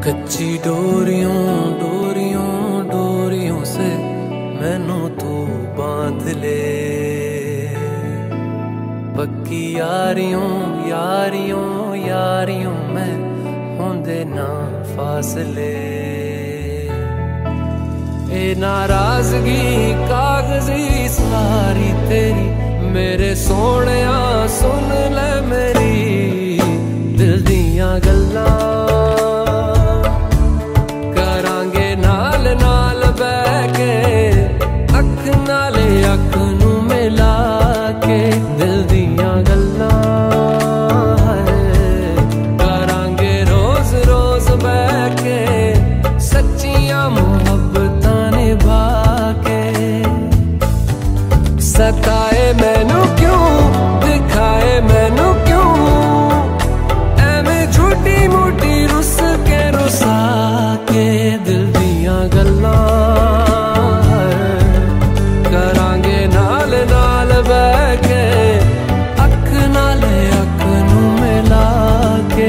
कच्ची डोरियों डोरियों डोरियों से मैनू तू बांध ले, पक्की यारियों यारियों यारियों में होंदे ना फासले। ए नाराजगी कागजी सारी तेरी मेरे सोहणिया सुन ले मेरी दिल दियां गल्लां, करांगे नाल नाल बैठ के अख नाले अख नू मिला के दिल दियां गल्लां करांगे रोज रोज बैठ के सच्चियां मुहब्बतां निभा के। सताए मैनू क्यों दिखाए मैनू क्यों एवें झूठी मूठी रुस के रुसा के दिल दियां गल्लां करांगे नाल नाल बैठ के अख नाले अख नू मिला के।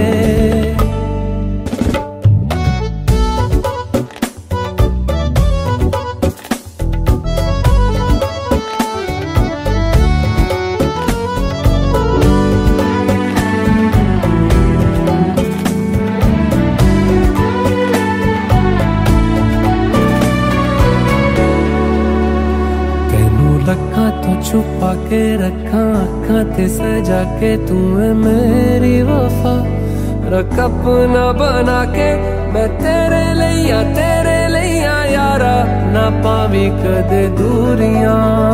छुपा के रखा अखा ते सजा के तू है मेरी वफा, रख अपना बना के मैं तेरे लिया यारा ना पावी कदे दूरियां।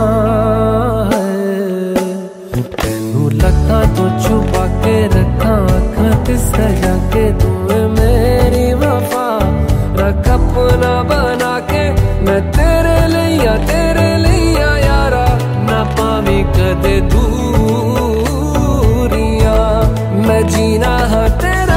तेनू लखा तो छुपा के रखा अखा ते सजा के तू है मेरी वफा, रख अपना बना के मैं तेरे लिया यारा ना पावी कदे दूरियां। मैं जीना हाँ तेरा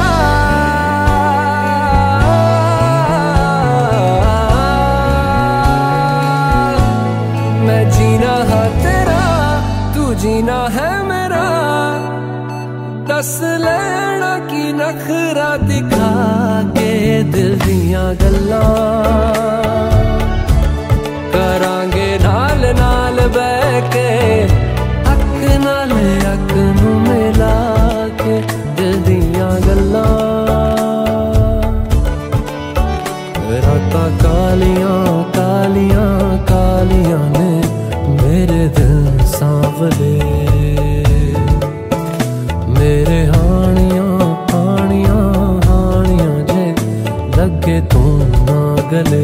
मैं जीना हाँ तेरा तू जीना है मेरा, दस लेना की नखरा दिखा के दिल दियां गल्लां करांगे नाल नाल बैठ के अख नाले अख नू मिला के दिल दियां गल्लां। रातां कालियां कालियां कालियां ने मेरे दिल सांवले, मेरे हानियां हानियां हानियां जे लगे तू ना गले।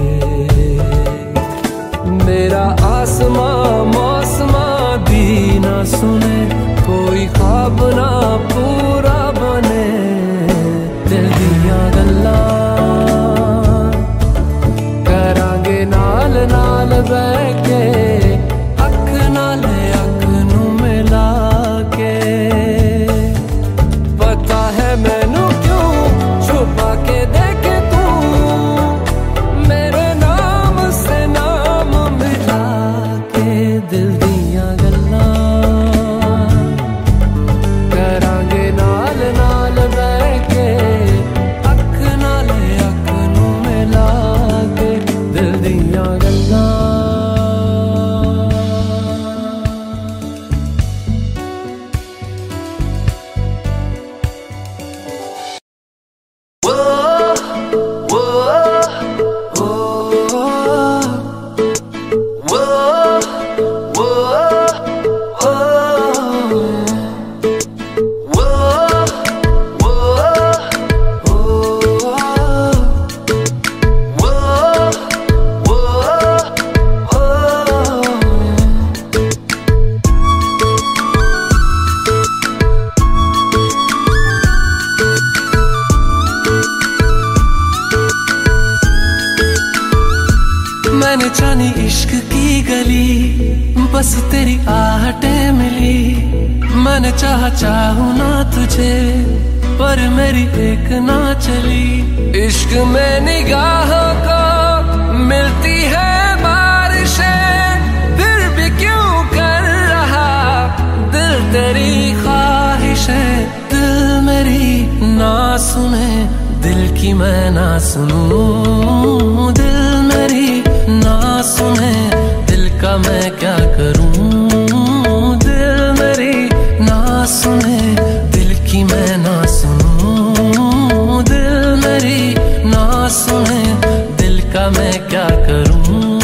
मेरा आसमां मौसमां दी ना सुने कोई ख्वाब ना पूरा बने दिल दियां गल्लां करांगे नाल नाल बैठ के अख नाले अख नू मिला के। पता है मैनू क्यों छुपा के देखे तू मेरे नाम से नाम मिला के दिल दियां गल्लां करांगे नाल नाल बैठ के अख नाले अख नू मिला के दिल दियां गल्लां। मैंने जानी इश्क की गली बस तेरी आहटें मिली, मैंने चाहूं ना तुझे पर मेरी एक ना चली। इश्क में निगाहों को मिलती है बारिशें फिर भी क्यों कर रहा दिल तेरी ख्वाहिशें। दिल मेरी ना सुने दिल की मैं ना सुनूं, दिल मेरी ना सुने, दिल का मैं क्या करूं। दिल मेरी ना सुने, दिल की मैं ना सुनूं, दिल मेरी ना सुने, दिल का मैं क्या करूं।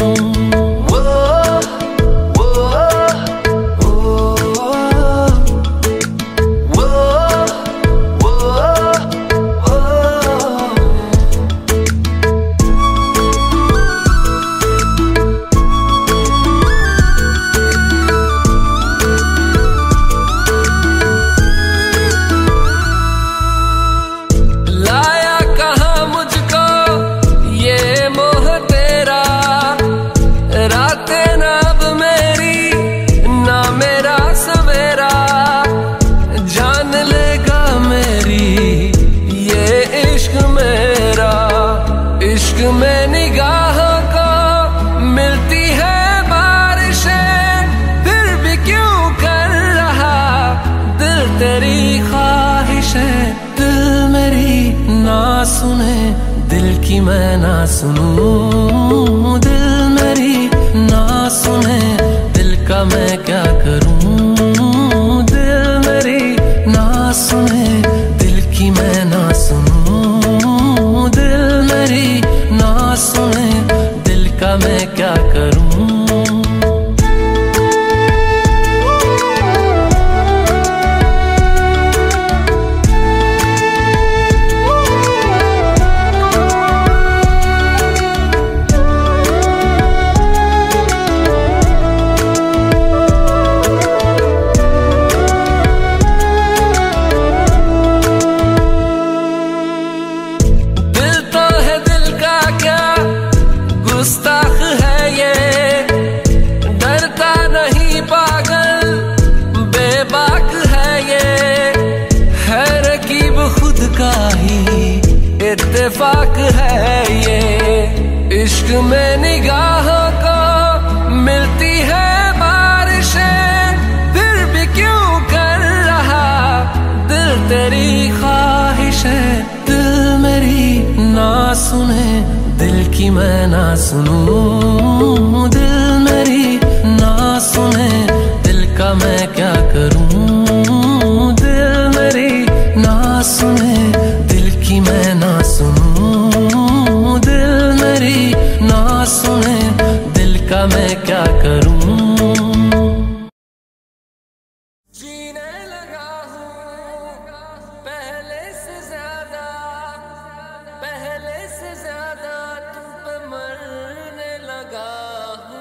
इश्क में निगाहों को मिलती है बारिशें, फिर भी क्यों कर रहा दिल तेरी ख्वाहिशें। दिल मेरी ना सुने, दिल की मैं ना सुनूं, दिल मेरी ना सुने, दिल का मैं क्या करूं। दिल मेरी ना सुने, दिल की मैं ना सुनूं, दिल मेरी ना सुने, दिल का मैं क्या करूं। गुस्ताख है ये, डरता नहीं पागल, बेबाक है ये, है रकीब खुद का ही इत्तेफाक है ये। इश्क में निगाहों को मिलती है बारिशें, फिर भी क्यों कर रहा दिल तेरी ख्वाहिशें। दिल मेरी ना सुने, दिल की मैं ना सुनूं, दिल मेरी ना सुने, दिल का मैं क्या करूं। दिल मेरी ना सुने, दिल की मैं ना सुनूं, दिल मेरी ना सुने, दिल का मैं क्या करूं। जीने लगा हूं पहले से ज्यादा, पहले से ज्यादा तुम पे मरने लगा हूँ।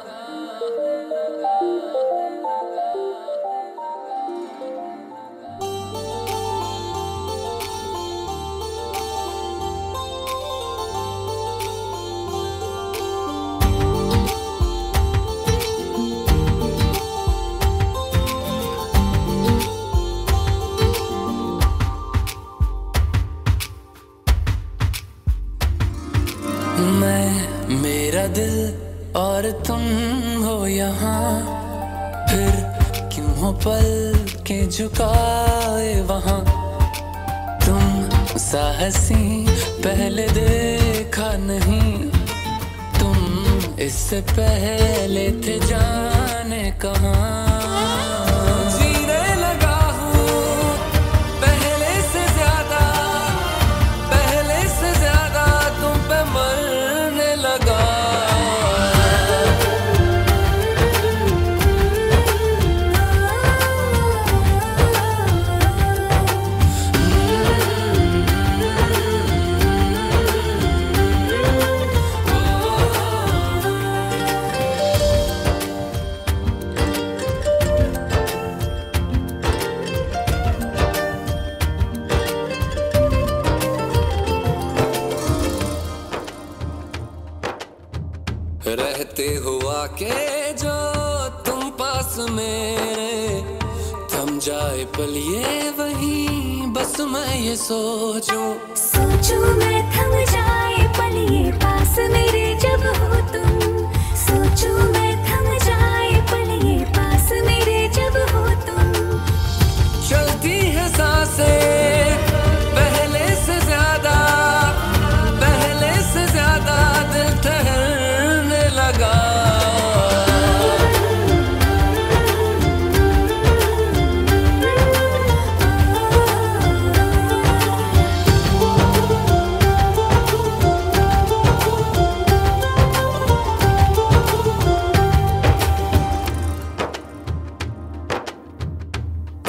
मैं, मेरा दिल और तुम हो यहाँ, फिर क्यों हो पल के झुकाए वहाँ। तुम सा हंसी पहले देखा नहीं, तुम इससे पहले थे जाने कहाँ। रहते हुआ के जो तुम पास मेरे, थम जाए पल ये वही बस मैं ये सोचूं मैं थम जाए पल ये पास मेरे जब हो तुम। सोचूं मैं थम जाए पल ये पास मेरे जब हो तुम। चलती है सांसें पहले से ज्यादा,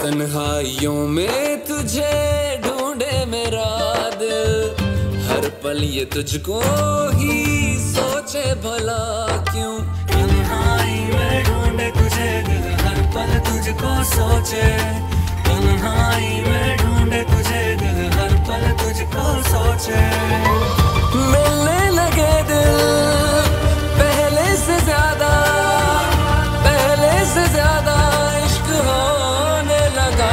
तन्हाइयों में तुझे ढूंढे मेरा दिल, हर पल ये तुझको ही सोचे भला क्यों। तन्हाई में ढूंढे तुझे दिल, हर पल तुझको सोचे। तन्हाई में ढूंढे तुझे दिल, हर पल तुझको सोचे। मिलने लगे दिल पहले से ज्यादा, पहले से ज्यादा इश्क होने लगा।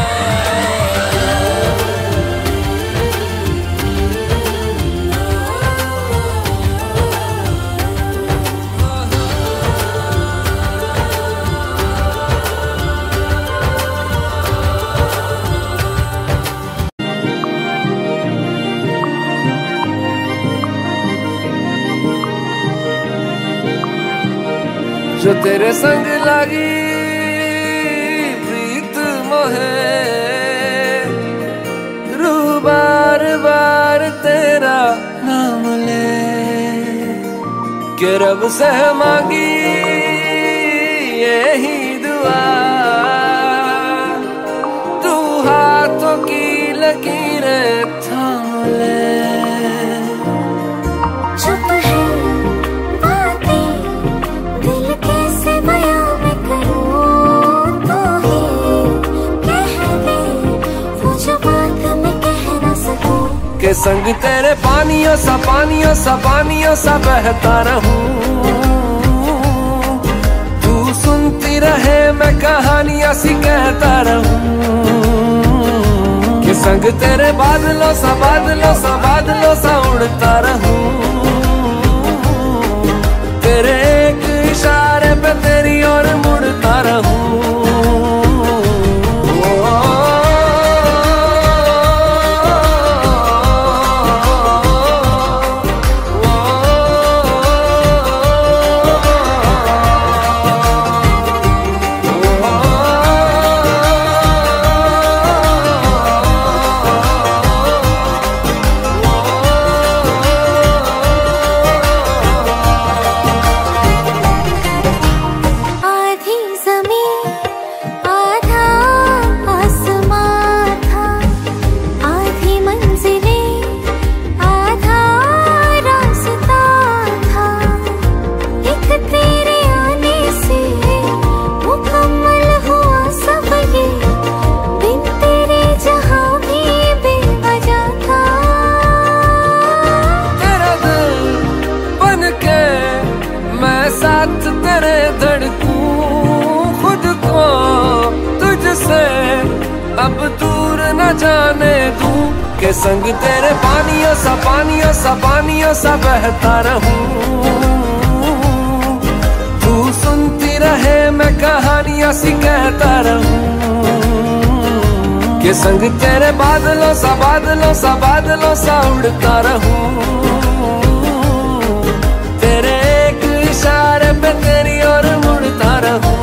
जो तेरे संग लगी प्रीत मोहे, रूह बार बार तेरा नाम ले, के रब से मांगी यही दुआ, तू हाथों की लकीरें थाम ले। चुप है बातें दिल कैसे बयां मैं करूं, तो ही कह दे वो जो बात मैं कह न सकूं। के संग तेरे पानियों सा पानियों सा पानियों सा बहता रहूं, तू सुनती रहे मैं कहानियां सी कहता रहूं। के संग तेरे बादलों सा बादलों सा बादलों सा उड़ता रहूं, तेरे एक इशारे पे तेरी ओर मुड़ता रहूं। अब दूर न जाने दूं, के संग तेरे पानियों सा पानियों सा पानियों सा बहता रहूं, तू सुनती रहे मैं कहानियां सी कहता रहूं। के संग तेरे बादलों सा बादलों सा बादलों सा उड़ता रहूं, तेरे एक इशारे पे तेरी ओर मुड़ता रहूं।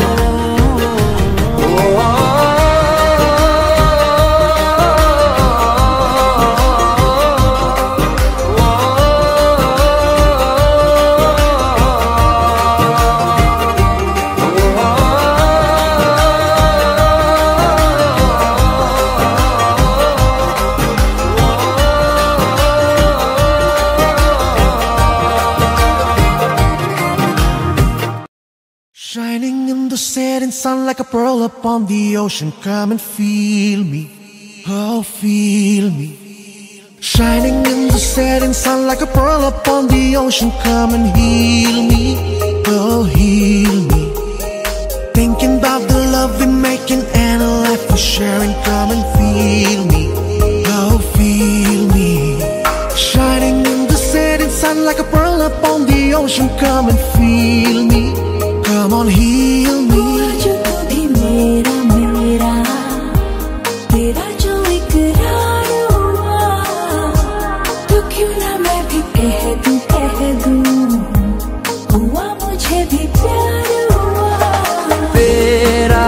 Shining in the setting sun like a pearl upon the ocean. Come and feel me, oh feel me. Shining in the setting sun like a pearl upon the ocean. Come and heal me, oh heal me. Thinking about the love we're making and a life we're sharing. Come and feel me, oh feel me. Shining in the setting sun like a pearl upon the ocean. Come and feel me, come on heal me. जो तू भी मेरा मेरा, तेरा जो इकरार हुआ, तो क्यों ना मैं भी कह दूं, हुआ मुझे भी प्यार हुआ। तेरा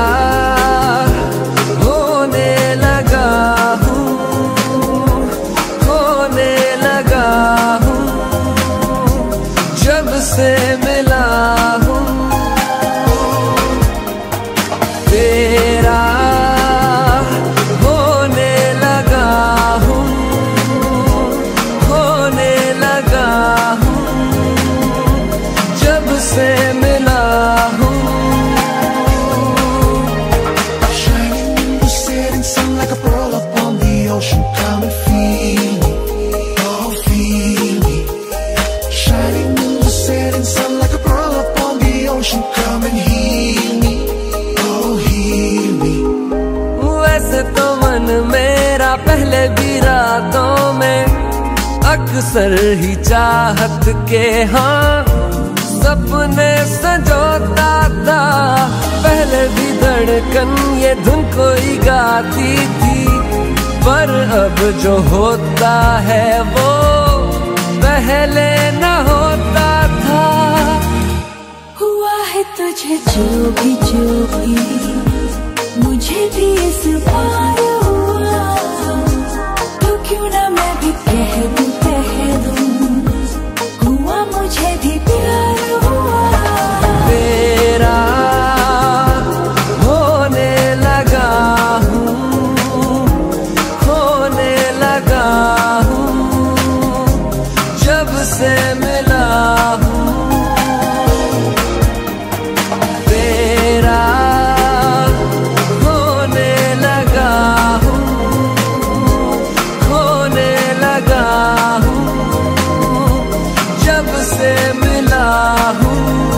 होने लगा हूँ, होने लगा हूँ, जब से मिला अक्सर ही चाहत के हाँ सपने संजोता था। पहले भी धड़कन ये धुन कोई गाती थी, पर अब जो होता है वो पहले न होता था। हुआ है तुझे जो भी मुझे भी इस बार हुआ, तो क्यों ना मैं भी कह दूं हुआ मुझे भी प्यार हुआ। तेरा होने लगा हूँ, होने लगा हूँ, जब से मिला हूँ। तेरा होने लगा हूँ, होने लगा हूँ, जब से मिला हूँ।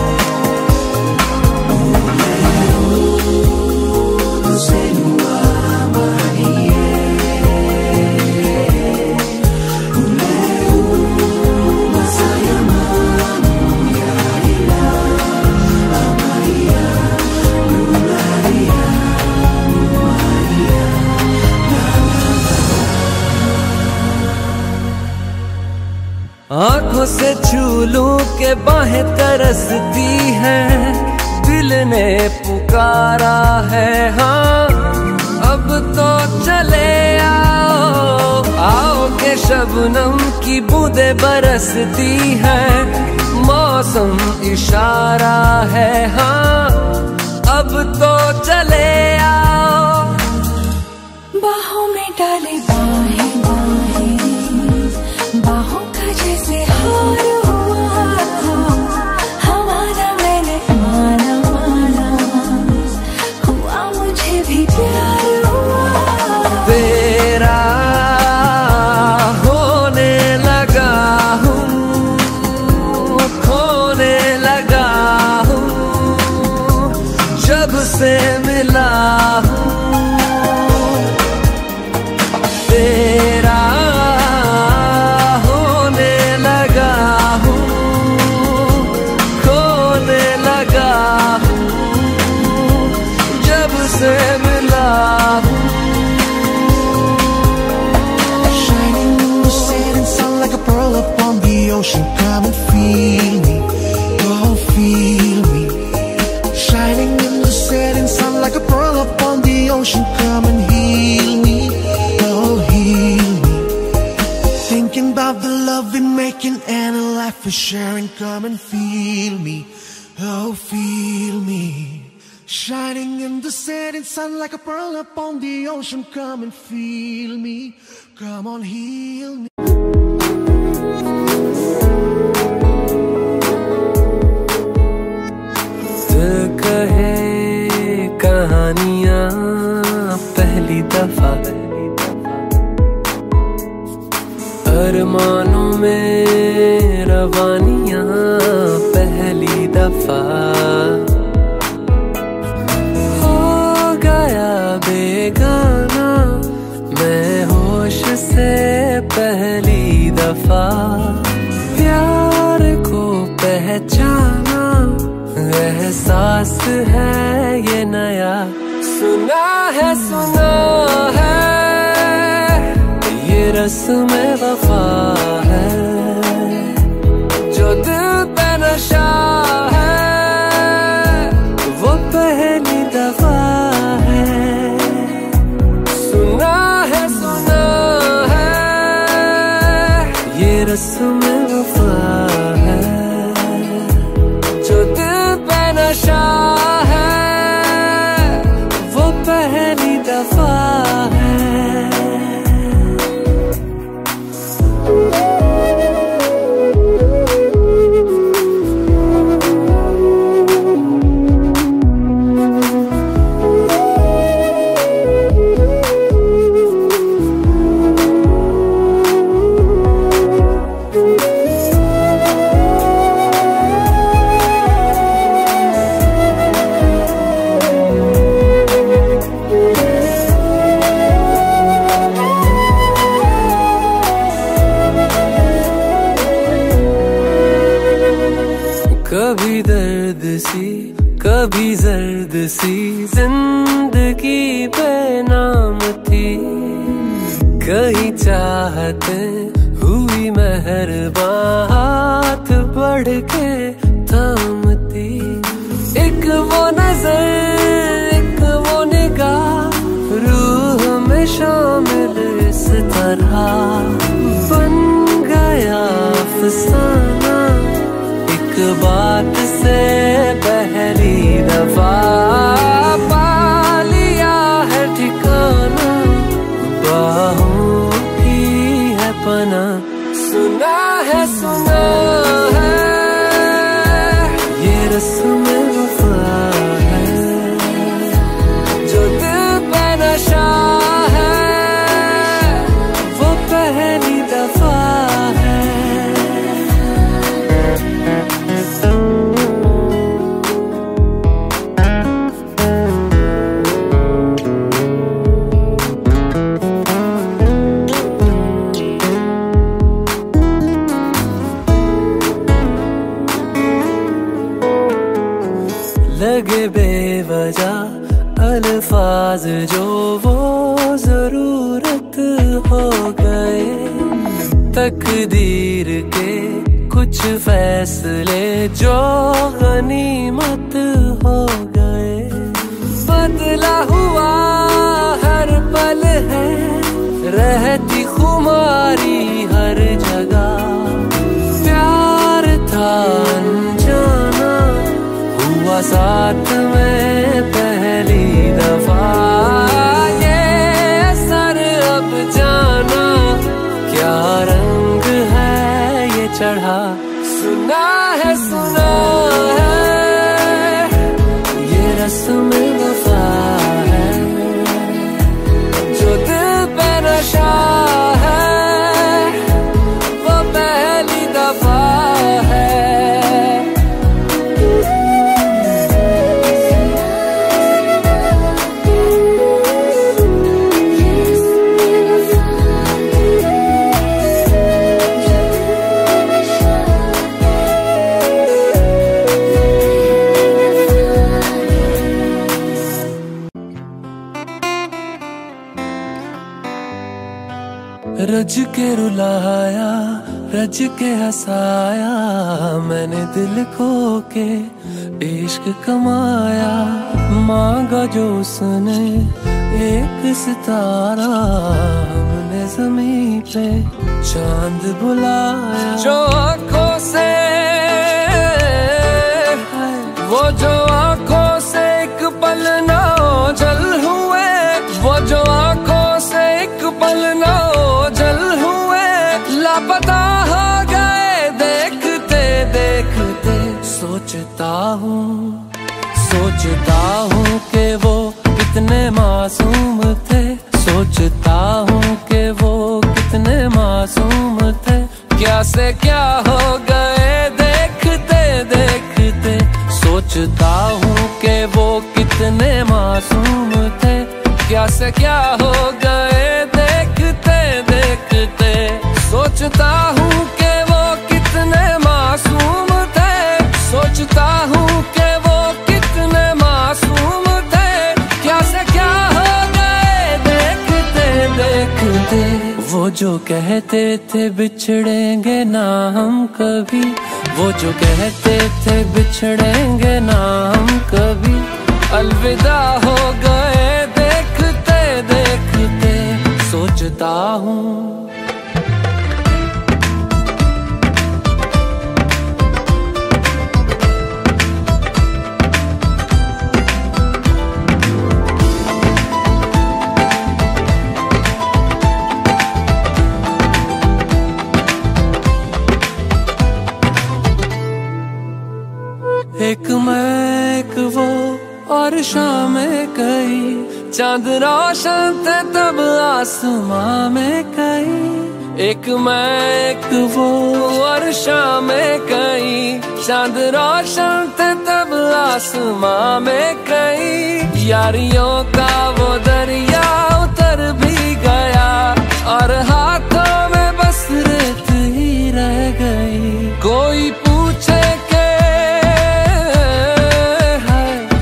आंखों से छू लूं के बाहें तरसती हैं, दिल ने पुकारा है हाँ अब तो चले आओ। आओ के शबनम की बूंदें बरसती हैं, मौसम इशारा है हाँ अब तो चले आओ। बाहों में डाले बाहें बाहों का जैसे हार हुआ, हमारा मैंने माना हुआ मुझे भी प्यार हुआ। तेरा होने लगा हूँ, खोने लगा हूँ, जब से मिला हूँ। तेरा होने लगा हूँ, खोने लगा हूँ, जब से मिला हूँ। Shining in the setting sun like a pearl upon the ocean. Come and feel me, oh feel me. Shining in the setting sun like a pearl upon the ocean. Come and heal me, oh heal me. Thinking about the love we're making and a life we're sharing. Come and feel me, oh feel me. Shining in the setting sun like a pearl upon the ocean. Come and feel me, come on heal me. दिल कहे कहानियाँ पहली दफा, अरमानों में रवानियाँ पहली दफा। हो गया बेगाना मैं होश से पहली दफा, प्यार को पहचाना एहसास है ये नया। सुना है ये रस्म वफा है, जो दिल पे नशा है वो पहली दफा है। सुना है ये रस्म वफा है, जो दिल पे नशा है वो पहली दफा है। कभी जर्द सी जिंदगी बेनाम थी, कहीं चाहते हुई मेहरबान हाथ बढ़ के थामती। एक वो नजर, एक वो निगाह, रूह में शामिल इस तरह बन गया अफसाना। एक बात से पहली दफा पा लिया है ठिकाना, बाहों की है पना। सुना है ये रस्म वफा है, जो दिल पे नशा है वो पहली दफा है। लगे बेवजह अल्फाज जो वो जरूरत हो गए, तकदीर के कुछ फैसले जो गनीमत हो गए। बदला हुआ हर पल है, रहती खुमारी हर जगह। प्यार था अनजाना, हुआ साथ में पहली दफा। ये असर अब जाना, क्या रंग है ये चढ़ा। सुना है ये रस्म वफा है, जो दिल पे नशा है वो पहली दफा है। रज के रुलाया, रज के हंसाया, मैंने दिल खो के इश्क कमाया। मांगा जो उसने एक सितारा, हमने ज़मीं पे चांद बुलाया। जो आँखों से वो जो आँखों से एक पल ना ओझल हुए, वो जो आँखों से एक पल ना ओझल हुए, लापता हो गए देखते देखते। सोचता हूँ कि वो कितने मासूम थे, सोचता हूँ कि वो कितने मासूम थे। क्या से क्या हो गए देखते देखते। सोचता हूँ कि वो कितने मासूम थे, क्या से क्या हो गए देखते देखते। सोचता हूँ कि वो कितने मासूम थे, सोचता हूँ कि वो कितने मासूम थे। क्या से क्या हो गए देखते देखते। वो जो कहते थे बिछड़ेंगे ना हम कभी, वो जो कहते थे बिछड़ेंगे ना हम कभी, अलविदा हो गए देखते देखते। सोचता हूँ एक मैं एक वो और शामें कई, चांद रोशन थे तब आसमां में कई। एक मैं एक वो और शामें कई, चांद रोशन थे तब आसमां में कई। यारियों का वो दरिया उतर भी गया, और हाथों में बस रेत ही रह गई। कोई पूछे के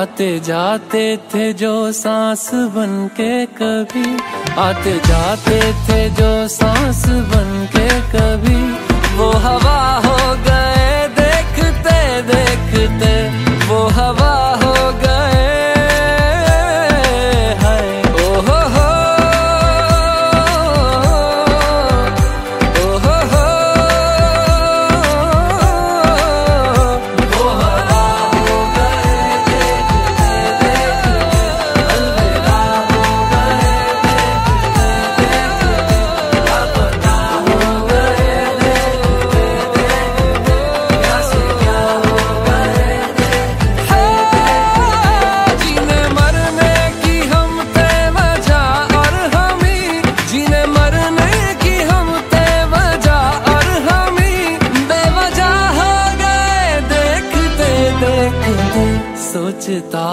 आते जाते थे जो सांस बन के कभी, आते जाते थे जो सांस बन के कभी, वो हवा हो गए देखते देखते, वो हवा हो गए। हाय ओ हो हो, ओ हो हो, वो हवा हो गए देखते देखते, अलविदा हो गए देखते देखते, लापता हो गए देखते देखते, क्या से क्या हो गए देखते देखते। जीने मरने की हम थे वजह और हम ही, जीने मरने की हम थे वजह और हम ही बेवजह हो गए देखते देखते। सोचता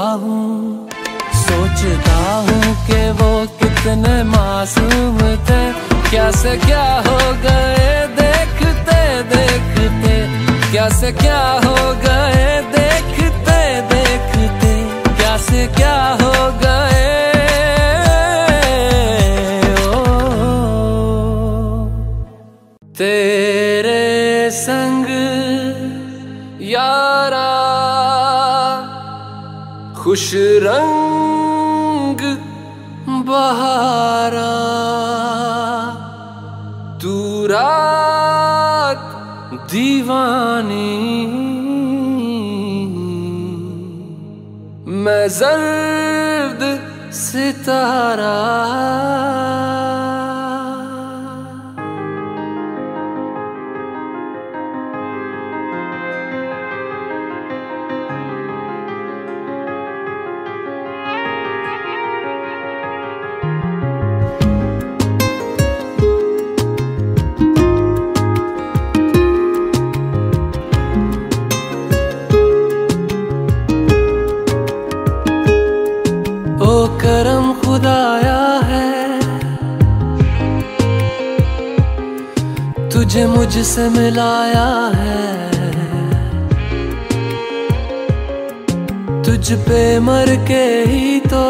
हूँ कि वो कितने मासूम थे, क्या से क्या हो गए देखते देखते, क्या से क्या हो गए देखते देखते, क्या से क्या हो गए। ओ तेरे संग यारा खुश रंग बहारा, तू रात दीवानी, मैं जर्द सितारा। ओ करम खुदाया है, तुझे मुझसे मिलाया है, तुझ पे मर के ही तो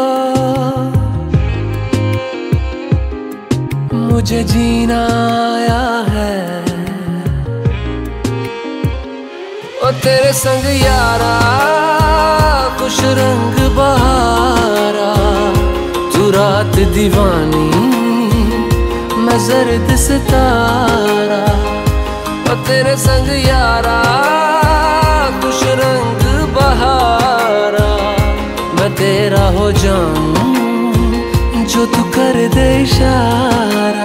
मुझे जीना आया है। ओ तेरे संग यारा खुश रंग बहारा, तू रात दीवानी, मैं जर्द सितारा। ओ तेरे संग यारा खुश रंग बहारा, मैं तेरा हो जाऊं जो तू कर दे इशारा।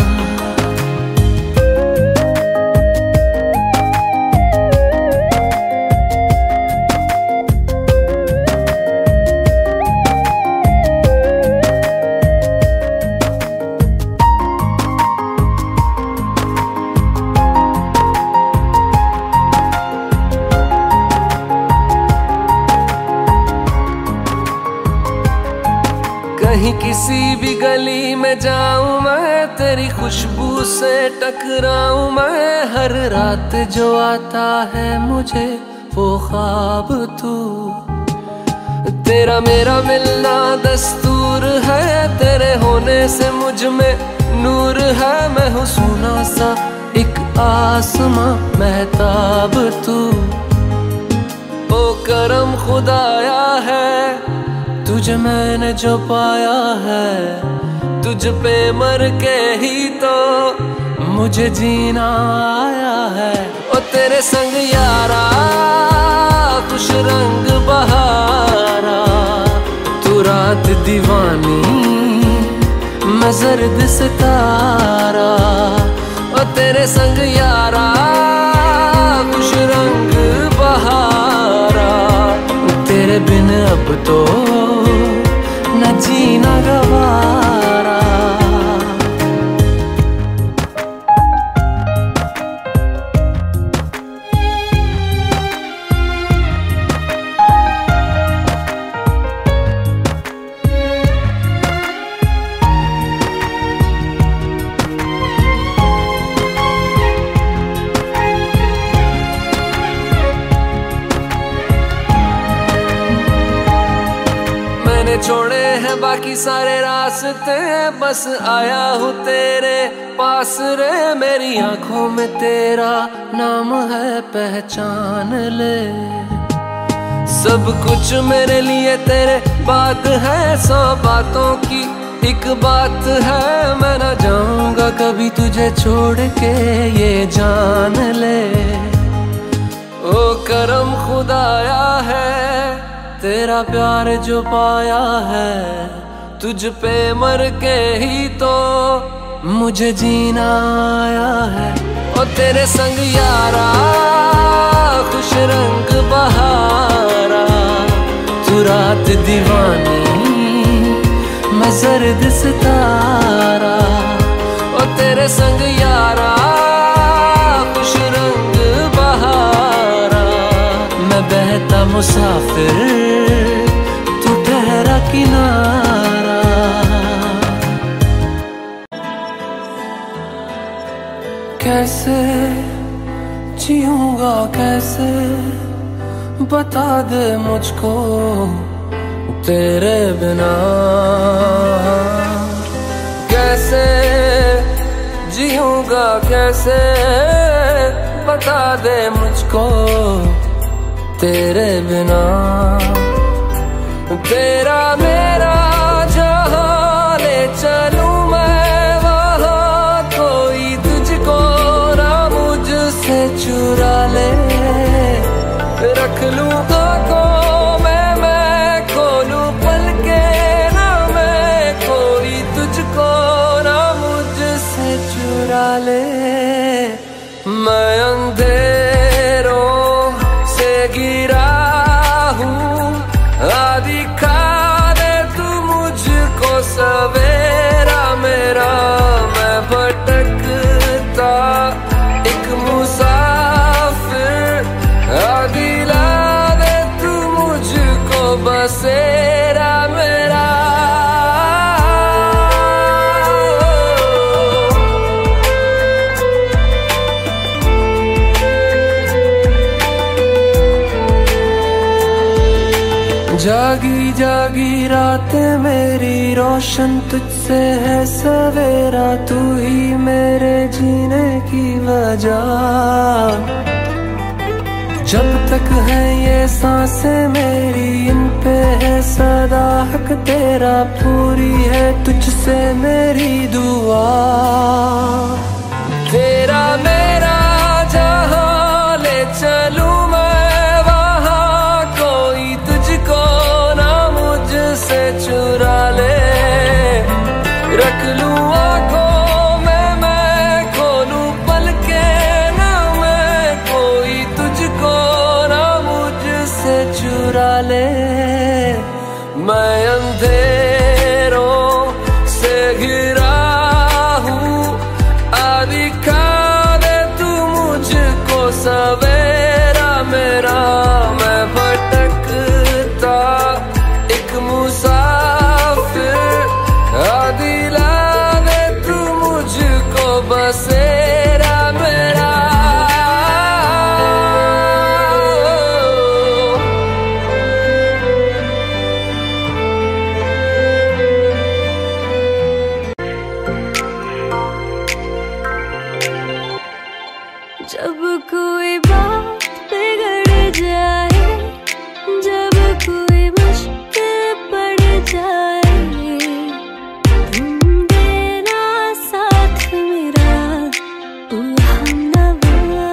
कहीं किसी भी गली में जाऊं मैं, तेरी खुशबू से टकराऊं मैं, हर रात जो आता है मुझे वो ख्वाब तू, तेरा मेरा मिलना दस्तूर है, तेरे होने से मुझ में नूर है, मैं हूँ सोना सा एक आसमां महताब तू। ओ करम खुदाया है, तुझे मैंने जो पाया है, तुझ पे मर के ही तो मुझे जीना आया है। ओ तेरे संग यारा खुश रंग बहारा, तू रात दीवानी, मैं जर्द सितारा। ओ तेरे संग यारा खुश रंग बहारा, तेरे बिन अब तो न जीना गवारा। छोड़े हैं बाकी सारे रास्ते, बस आया हूँ तेरे पास रे। मेरी आंखों में तेरा नाम है, पहचान ले। सब कुछ मेरे लिए तेरे बात है, 100 बातों की एक बात है। मैं ना जाऊंगा कभी तुझे छोड़ के, ये जान ले। ओ करम खुदाया है, तेरा प्यार जो पाया है। तुझ पे मर के ही तो मुझे जीना आया है। ओ तेरे संग यारा खुश रंग बहारा, तू रात दीवानी मैं जर्द सितारा। ओ तेरे संग यारा खुश रंग बहारा, मैं बहता मुसाफिर तू ठहरा किनारा। कैसे जीऊंगा कैसे, बता दे मुझको तेरे बिना। कैसे जीऊंगा कैसे, बता दे मुझको तेरे बिना। तेरा मेरा जहां ले चलूं मैं वहां, कोई तुझको ना मुझसे चुरा ले। रख लूं आंखों में मैं खोलूं पलके ना मैं, कोई तुझको ना मुझसे चुरा ले। मैं अंधेरों से गिरा हूँ, दिखा दे तू मुझको सवेरा मेरा। मैं भटकता एक मुसाफिर, दिला दे तू मुझको बसेरा मेरा। जागी जागी रातें मेरी रोशन तुझसे है सवेरा, तू ही मेरे जीने की वजह। जब तक है ये सांसें मेरी, इन पे है सदा हक तेरा। पूरी है तुझसे मेरी दुआ, तेरा मेरा जहां ले चलूं मैं वहां, कोई तुझको ना मुझसे चुरा ले। रख लूं आंखों में मैं खोलूं पलके ना मैं, कोई तुझको ना मुझसे चुरा ले। मैं अंधेरों से घिरा हूँ, दिखा दे तू मुझको सवेरा मेरा। मैं भटकता एक मुसाफिर, दिला दे तू मुझको बसेरा मेरा। जब कोई बात बिगड़ जाए, जब कोई मुश्किल पड़ जाए, तुम देना साथ मेरा तू हमनवा।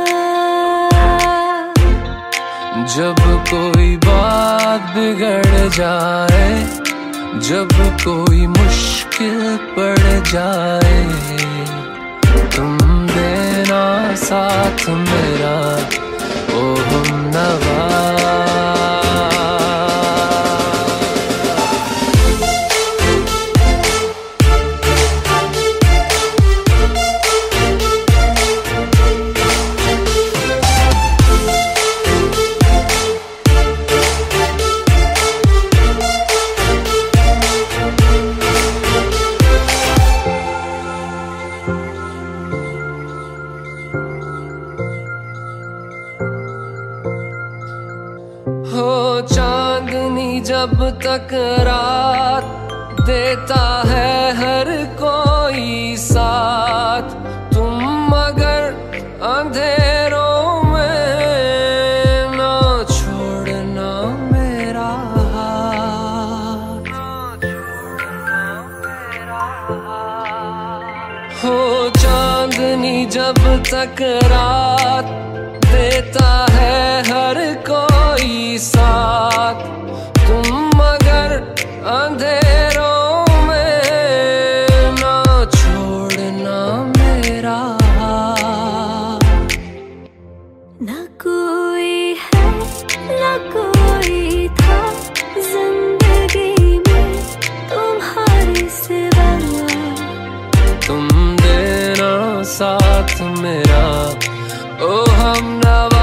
जब कोई बात बिगड़ जाए, जब कोई मुश्किल पड़ जाए, तुम देना साथ मेरा ओ हमनवा। चांदनी जब तक रात देता है हर कोई साथ, तुम मगर अंधेरों में ना छोड़ना मेरा हाथ। हो चांदनी जब तक रात देता है हर कोई साथ, तुम मगर अंधेरों में ना छोड़ना मेरा हाथ। ना कोई है ना कोई था जिंदगी में तुम्हारे सिवा, तुम देना साथ मेरा ओ हमनवा।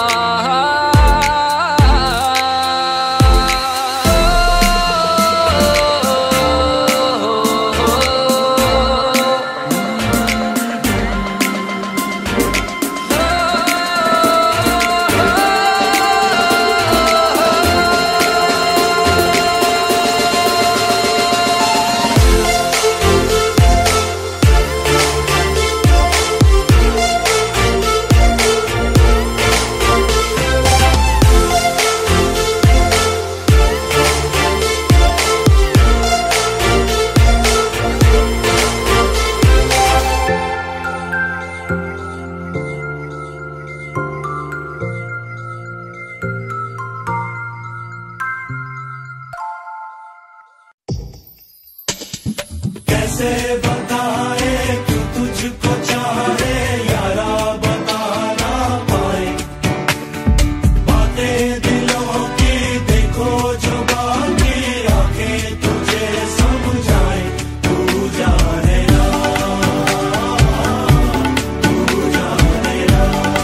कैसे बताए क्यों तुझको चाहे यारा, बता ना पाए बातें दिलों की, देखो जो बाकी आंखें तुझे समझाए। तू जाने ना, तू जाने ना,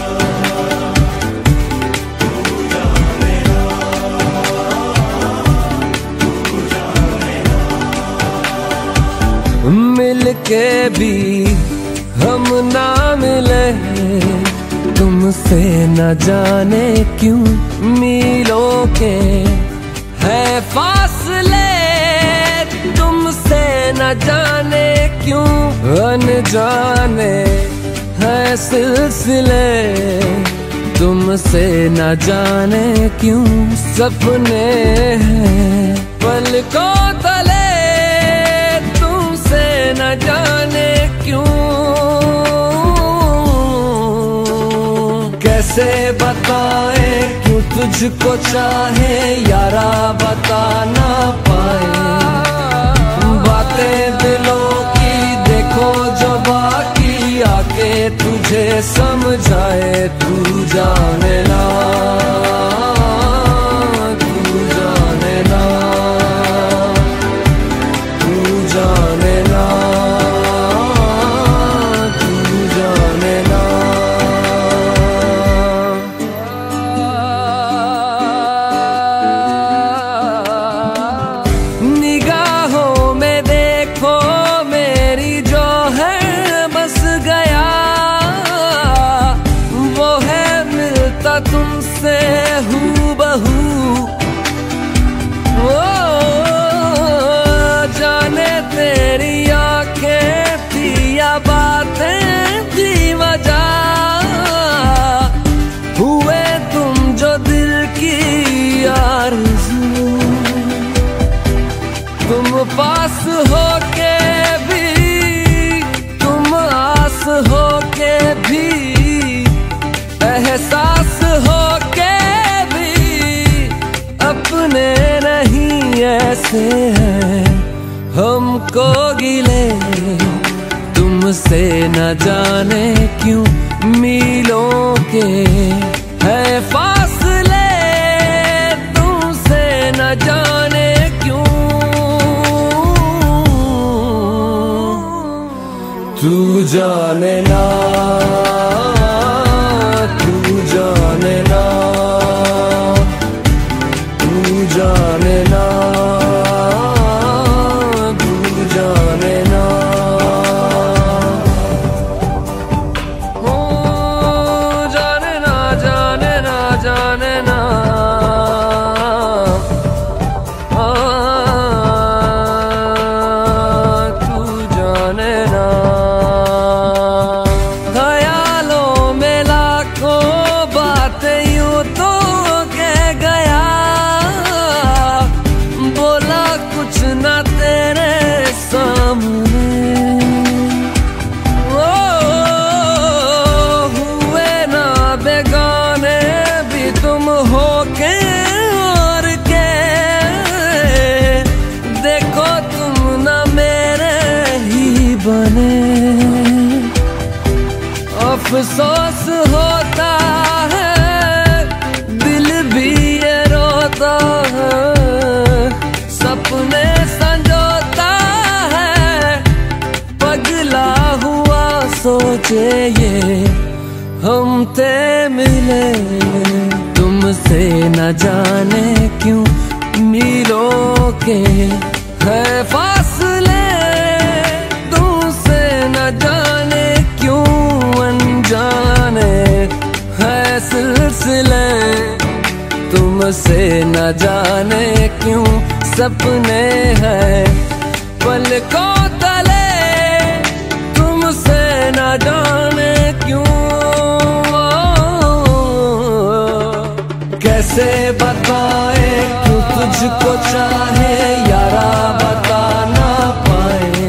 तू जाने ना, तू जाने ना। मिल के भी हम ना मिले, तुमसे न जाने क्यों मीलों के है फासले, तुमसे न जाने क्यों अनजाने है सिलसिले, तुमसे न जाने क्यों सपने हैं पलकों तले, न जाने क्यों। कैसे बताए क्यों तुझको चाहे यारा, बता ना पाए बातें दिलों की, देखो जो बाकी आके तुझे समझाए। तू जाने ना, तू जाने ना, तू जाने ना, तू जाने ना। निगाहों में देखो मेरी जो है बस गया, वो है मिलता तुमसे हूबहू। जाने तेरी आंखें थी या बातें थी वजह, हुए तुम जो दिल की आरज़ू, तुम पास होके भी, तुम आस होके भी, एहसास होके भी अपने नहीं ऐसे हैं हमको गिले, तुमसे न जाने क्यों मीलों के है फासले, तुमसे न जाने क्यों। तू जाने ना, तू जाने ना, तू जाने ना, तू जाने ना। हो जाने ना, जाने ना, जाने ना। अफसोस होता है, दिल भी ये रोता है, सपने संजोता है, पगला हुआ सोचे ये हम थे मिले। तुमसे न जाने क्यों मीलों के है फासले, तुमसे न जाने क्यों अनजाने है सिलसिले, तुमसे न जाने क्यों सपने हैं पलकों तले, तुमसे न जाने क्यों। कैसे बताए क्यों तुझको चाहे यारा, बता ना पाए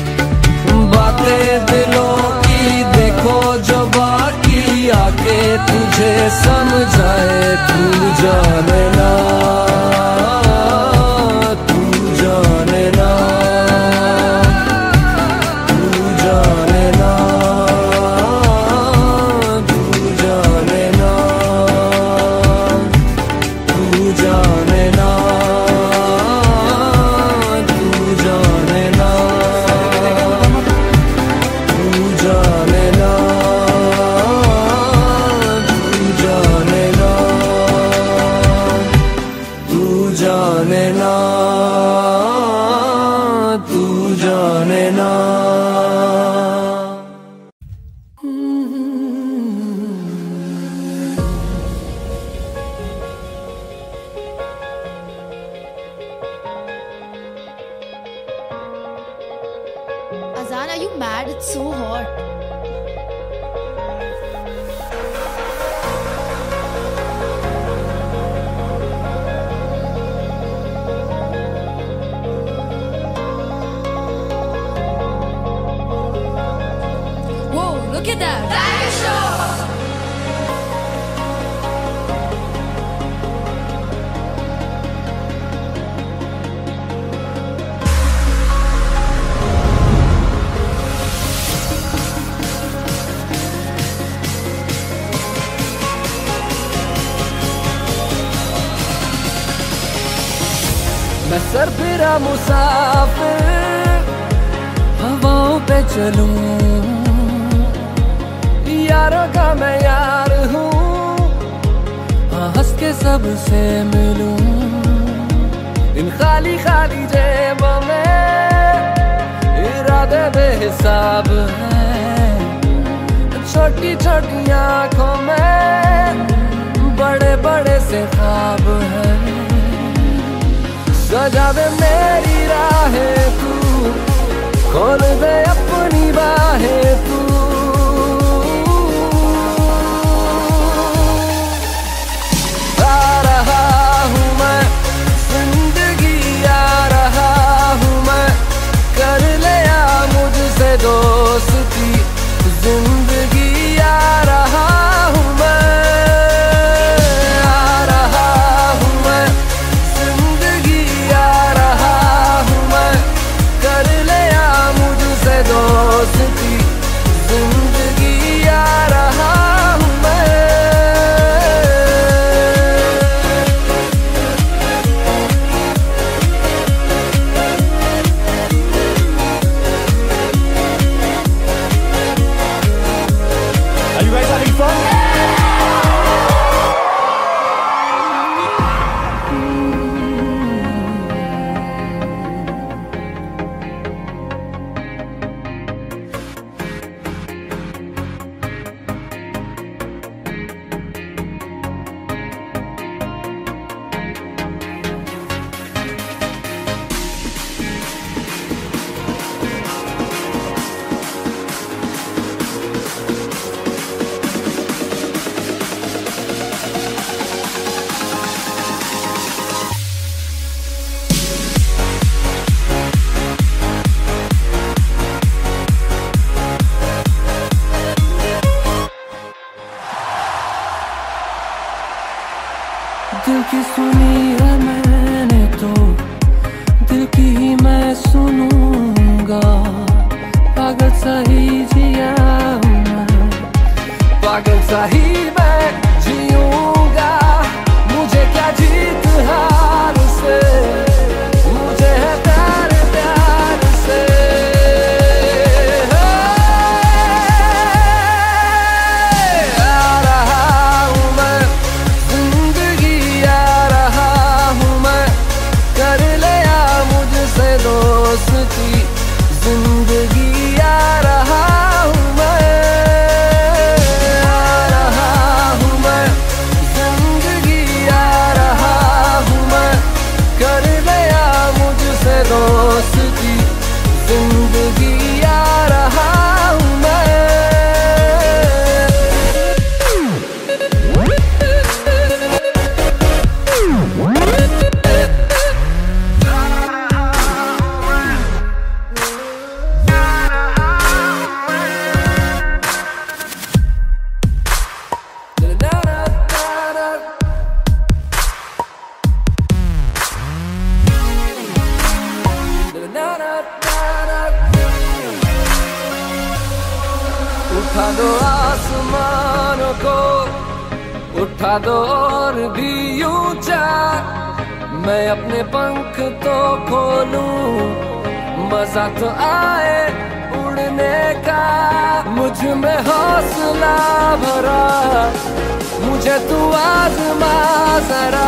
बातें दिलों की, देखो जो बाकी आके तुझे समझाए। तू जाने ना, तू जाने ना, तू जाने ना, तू जाने ना, तू जाने ना, तू जाने ना, तू जाने ना, तू जाने ना, तू जाने ना। Azan, are you mad? It's so hot. Whoa, look at that. Fire show! मैं सरफिरा मुसाफिर हवाओं पे चलूं, यारों का मैं यार हूँ, हंस के सबसे मिलूं। इन खाली खाली जेबों में इरादे बेहिसाब हैं, छोटी छोटी आंखों में बड़े बड़े से ख्वाब हैं। सजा दे मेरी राहें तू, खोल दे अपनी बाहें तू। आ रहा हूँ मैं जिंदगी, आ रहा हूँ मैं, कर लिया मुझसे दोस्ती जिंदगी। आ रहा हूँ मैं, आ रहा हूँ मैं जिंदगी, आ रहा हूँ मैं, कर लिया मुझसे दोस्ती जिंदगी। आ रहा हूँ मैं। Are you guys having fun? दिल की सुनी है मैंने तो दिल की ही मैं सुनूंगा, पागल सही जिया मैं ऐसा ही मैं जीऊंगा। मुझे क्या जीत हार से, मुझे है प्यार प्यार से। आ रहा हूँ मैं जिंदगी, आ रहा हूँ मैं, कर लिया मुझसे दोस्ती जिंदगी। आ रहा हूँ मैं, आ रहा हूँ मैं जिंदगी, आ रहा हूँ मैं, कर लिया मुझसे दोस्ती जिंदगी। आ रहा हूँ मैं। उठा दो आसमानों को, उठा दो और भी ऊंचा, मैं अपने पंख तो खोलूं, मजा तो आए उड़ने का। मुझ में हौसला भरा, मुझे तू आज़मा जरा।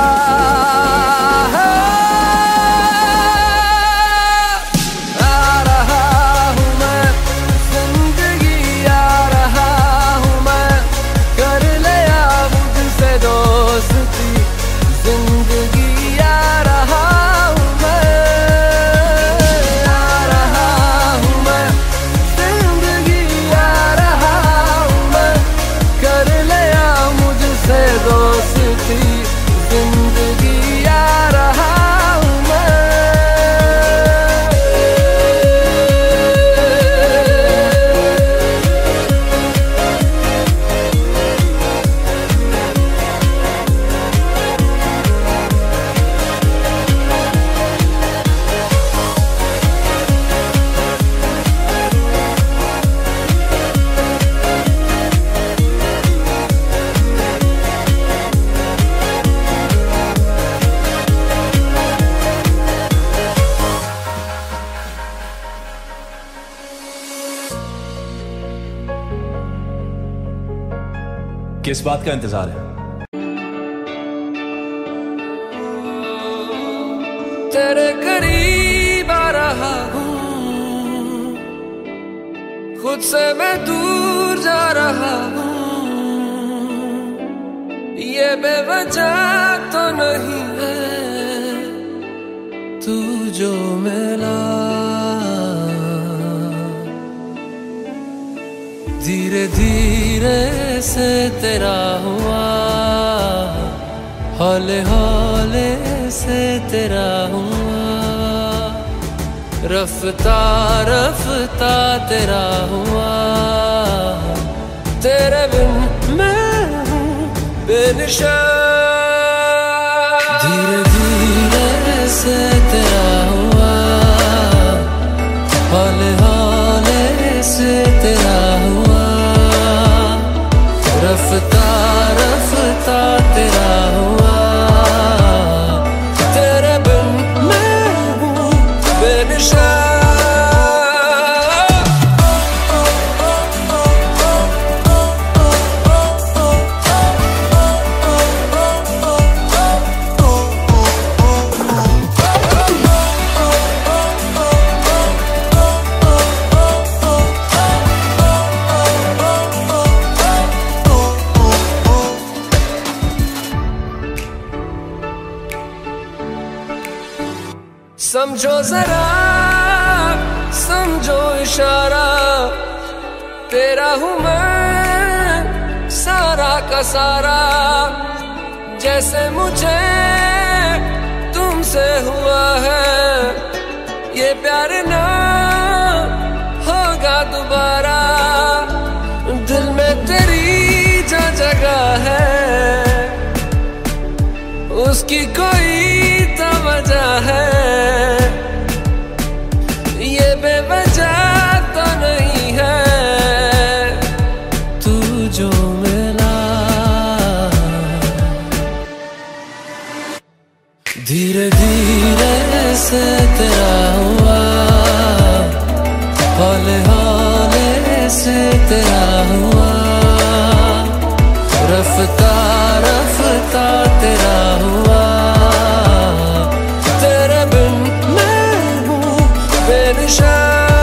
आ रहा हूँ मैं जिंदगी, आ रहा हूँ मैं, कर लिया मुझसे दोस्ती जिंदगी। आ रहा हूँ मैं, आ रहा हूँ मैं जिंदगी, आ रहा हूँ मैं, कर लिया मुझसे दोस्ती जिंदगी। आ रहा हूँ मैं। किस बात का इंतजार है? तेरे करीब आ रहा हूँ, खुद से मैं दूर जा रहा हूँ। ये बेवजह तो नहीं है तू जो मिला, धीरे धीरे से तेरा हुआ, हौले हौले से तेरा हुआ, रफ्ता रफ्ता तेरा हुआ। तेरे बिन मैं हूँ बेनिशान, धीरे धीरे से तेरा हुआ, हौले हौले से तेरा हुआ, रफ्ता रफ्ता तेरा हुआ। तेरे बिन मैं हूँ बेनिशान। समझो जरा, समझो इशारा, तेरा हूँ मैं सारा का सारा। जैसे मुझे तुमसे हुआ है, ये प्यार ना होगा दोबारा। दिल में तेरी जो जगह है, उसकी कोई तो वजह है। ये बेवजह तो नहीं है तू जो मैं धीरे धीरे से तेरा हुआ, हौले हौले से तेरा हुआ, रफ्ता रफ्ता तेरा हुआ, तेरे बिन मैं हूँ बेनिशान।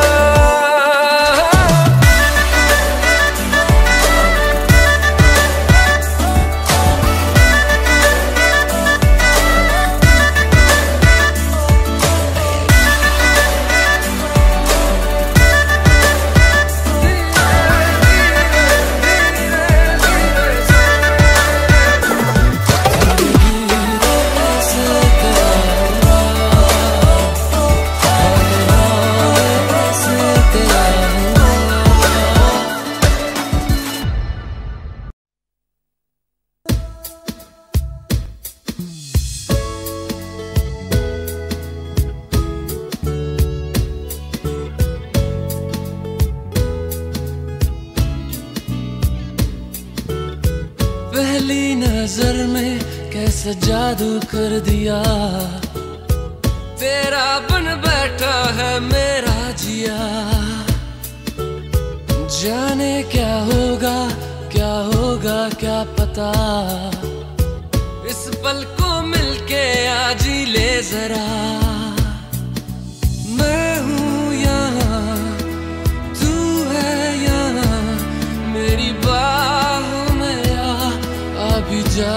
पहली नजर में कैसा जादू कर दिया, तेरा बन बैठा है मेरा जिया। जाने क्या होगा क्या पता, इस पल को मिलके आज ही ले जरा। मैं हूँ यहाँ, तू है यहाँ, मेरी बाहों में आ भी जा।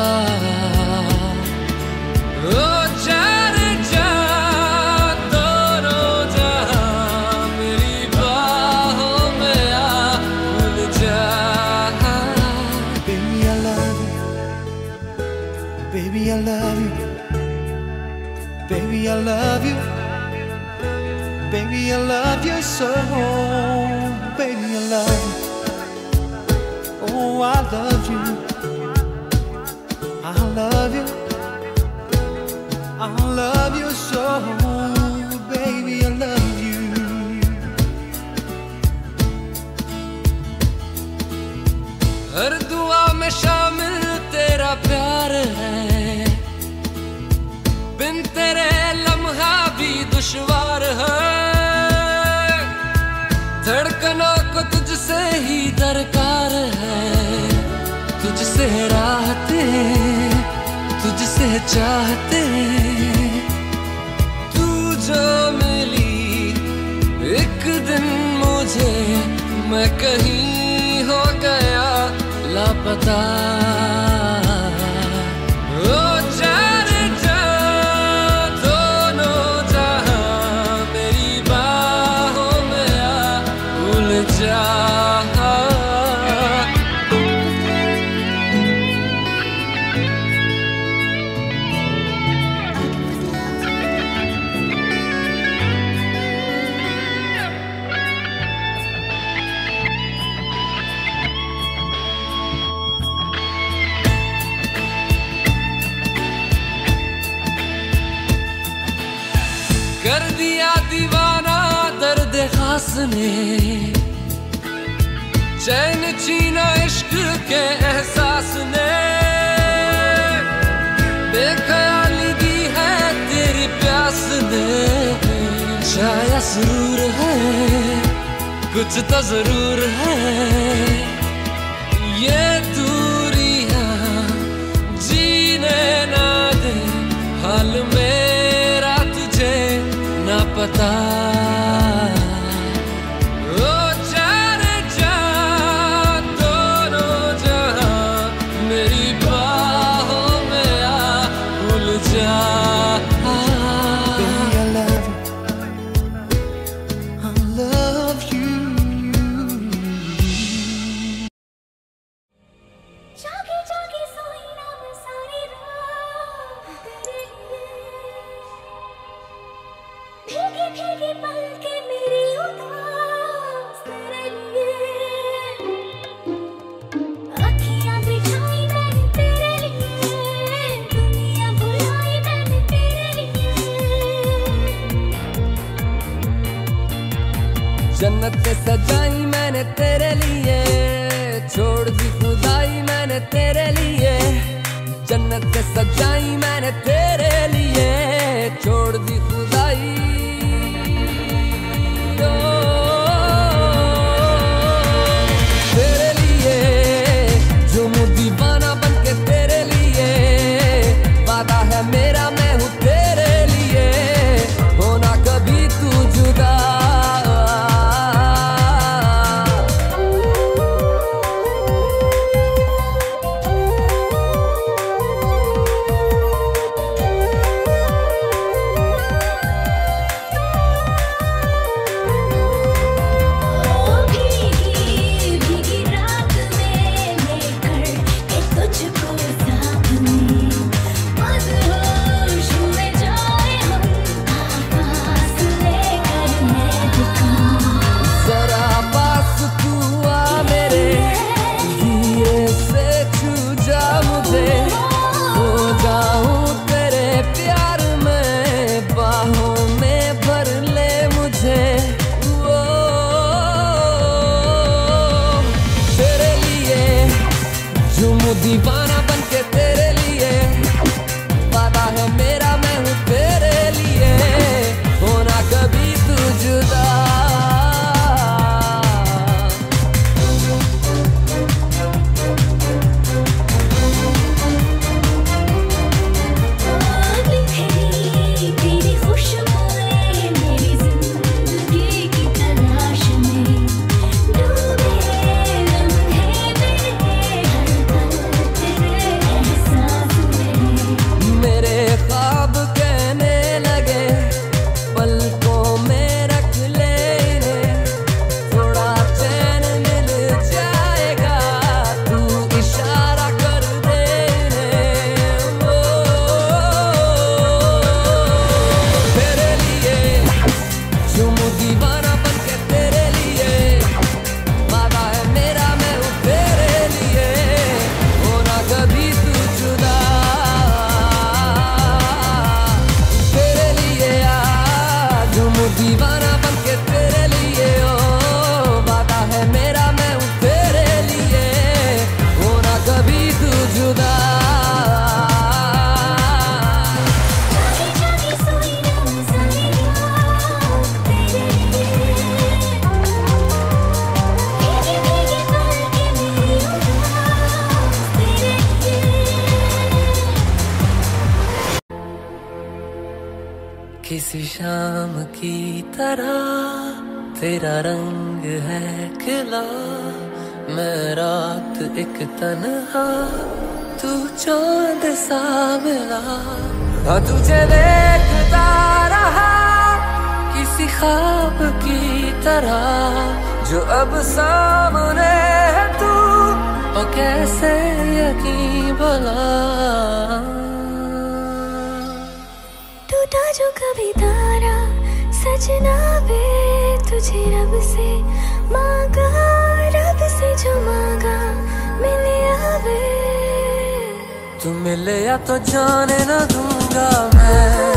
ओ जा रे जा, दोनों जहां मेरी बाहों में आ भूल जा। Baby, I love you. Baby, I love you. Baby, I love you. Baby, I love you so. Baby, I love you. Oh, I love you. I love you. I love you so. Baby, I love you. हर दुआ में शामिल तेरा प्यार है, बिन तेरे लम्हा भी दुश्वार है। धड़कनों को तुझसे ही दरकार है, तुझसे राहते, तुझसे चाहते। तू जो मिली एक दिन मुझे, मैं कहीं हो गया लापता। ओ जा रे जा, दोनों जहां मेरी बाहों में आ भूल जा। कर दिया दीवाना दर्द खास ने, चैन छीना इश्क के एहसास ने। बेख्याली दी है तेरी प्यास ने, शायद सुरूर है कुछ तो जरूर है। ये दूरियां जीने ना दे, हाल मेरा तुझे ना पता। ओ जा रे जा, दोनों जहां मेरी बाहों में आ भूल जा। Baby, I love you. I love you. जागे जागे सोई ना मैं सारी रात तेरे लिए, भीगे भीगे पलके मेरी उदास तेरे लिए। अखियां बिछाई मैंने तेरे लिए, दुनिया बुलाई मैंने तेरे लिए। जन्नत सजाई मैंने तेरे लिए, छोड़ दी खुदाई मैंने तेरे लिए। जन्नत सजाई मैंने तेरे लिए, छोड़ दी खुदाई तेरे लिए, जो मुझ दीवाना बन के तेरे लिए, वादा है मेरा मैं हूँ तेरे लिए, होना कभी तू जुदा। दीवाना बन के तेरे लिए, वादा है मेरा मैं हूँ तेरे लिए, होना कभी तू जुदा। तेरी खुशबुएं मेरी जिंदगी की तलाश में, डूबे लम्हे मेरे हर पल तेरे एहसास में। मेरे ख्वाब कहने लगे पलकों में रख ले इन्हें, थोड़ा चैन मिल जाएगा तू इशारा कर दे इन्हें। वो तेरे लिए, जो मुझ दीवाना बन के तेरे लिए, वादा है मेरा मैं हूँ तेरे लिए, होना कभी तू जुदा। तेरे लिए आज मुझ दीवाना बन के तेरे लिए, ओ वादा है मेरा मैं हूँ तेरे लिए, होना कभी तू जुदा। जागी जागी सोई रमज़ानियाँ तेरे लिए, भीगे भीगे पलकें मेरी उदास तेरे लिए। किसी शाम की तरह तेरा रंग है खिला, मैं रात एक तन्हा तू चांद सा मिला। हाँ तुझे देखता रहा किसी ख्वाब की तरह, जो अब सामने है तू, और कैसे यकीन भला। टूटा जो कभी तारा सजना वे, तुझे रब से मांगा, रब से जो मांगा मिले आवे। तू मिले या तो जाने न दूंगा मैं।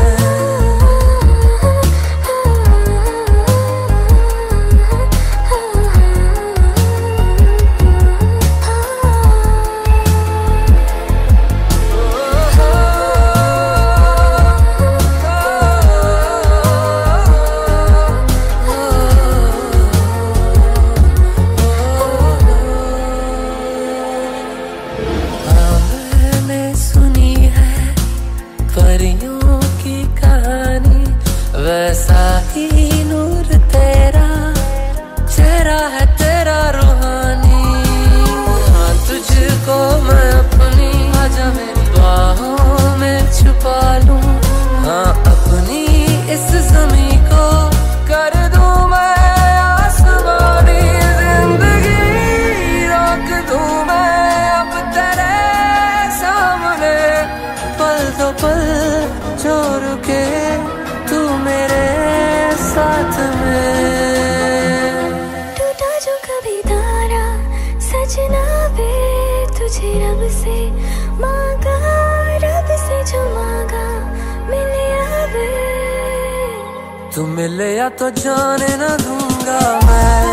परियों की कहानी, वैसा ही नूर तेरा, चेहरा है तेरा रूहानी। हाँ तुझको मैं अपनी आजा मेरी बाहों में छुपा लूं, हाँ अपनी इस ज़मीं को कर दूं मैं आसमानी। जिंदगी रोक दूं मैं अब तेरे सामने, पल दो पल जो रुके तू मेरे साथ में। टूटा जो कभी तारा सजना वे, तुझे रब से मांगा, रब से जो मांगा मिले आवे। तू मिले या तो जाने न दूंगा मैं।